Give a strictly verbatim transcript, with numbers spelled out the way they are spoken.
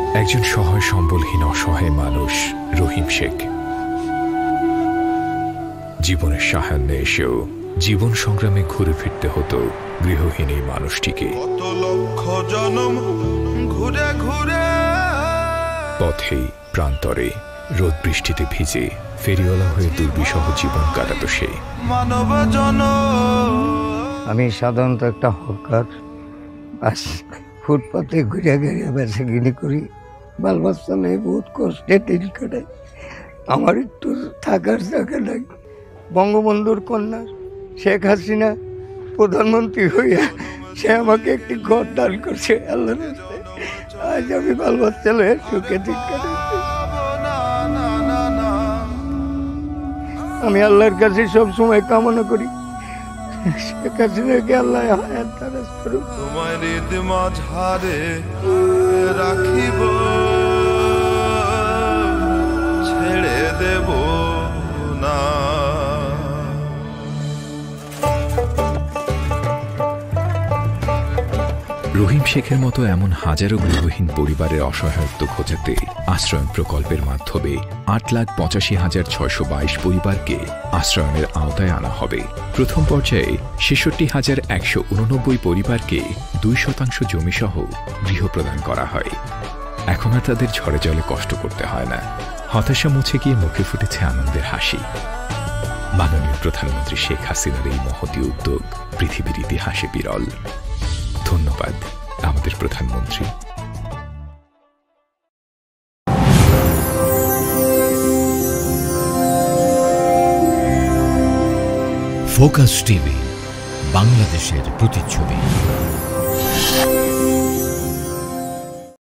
একজন সহায় সম্বলহীন অসহায় মানুষ রহিম শেখ। জীবনের সাহায্যে এসেও জীবন সংগ্রামে ঘুরে ফিরতে হতো গৃহহীন এই মানুষটিকে। কত লক্ষ জনম ঘুরে ঘুরে পথে প্রান্তরে রোদ বৃষ্টিতে ভিজে ফেরিওয়ালা হয়ে দুর্বিষহ জীবন কাটাতো সে। মানব জনম আমি সাধারণত একটা হকার, আস ফুটপাতে ঘুরে ঘুরে বেচা কিনি করি, বাল বাচ্চা নেই, বহুত কষ্টে দিন কাটাই। আমার একটু থাকার জায়গা নাই। বঙ্গবন্ধুর কন্যা শেখ হাসিনা প্রধানমন্ত্রী হইয়া সে আমাকে একটি ঘর দান করছে আল্লাহর রাস্তায়। আজ আমি বাল বাচ্চা লয়ে সুখে দিন কাটাচ্ছি। আমি আল্লাহর কাছে সবসময় কামনা করি শেখ হাসিনাকে আল্লাহ হায়াত দারাজ করুক। তোমার ঈদ মাঝারে রাখিব, ছেড়ে দেব না। রহিম শেখের মতো এমন হাজারো গৃহহীন পরিবারের অসহায়ত্ব ঘোচাতে আশ্রয়ণ প্রকল্পের মাধ্যমে আট লাখ পঁচাশি হাজার ছয়শো বাইশ পরিবারকে আশ্রয়ণের আওতায় আনা হবে। প্রথম পর্যায়ে ছেষট্টি হাজার একশো উননব্বই পরিবারকে দুই শতাংশ জমিসহ গৃহ প্রদান করা হয়। এখন আর তাদের ঝড়ে জলে কষ্ট করতে হয় না। হতাশা মুছে গিয়ে মুখে ফুটেছে আনন্দের হাসি। মাননীয় প্রধানমন্ত্রী শেখ হাসিনার এই মহতী উদ্যোগ পৃথিবীর ইতিহাসে বিরল। ধন্যবাদ আমাদের প্রধানমন্ত্রী। ফোকাস টিভি, বাংলাদেশের প্রতিচ্ছবি।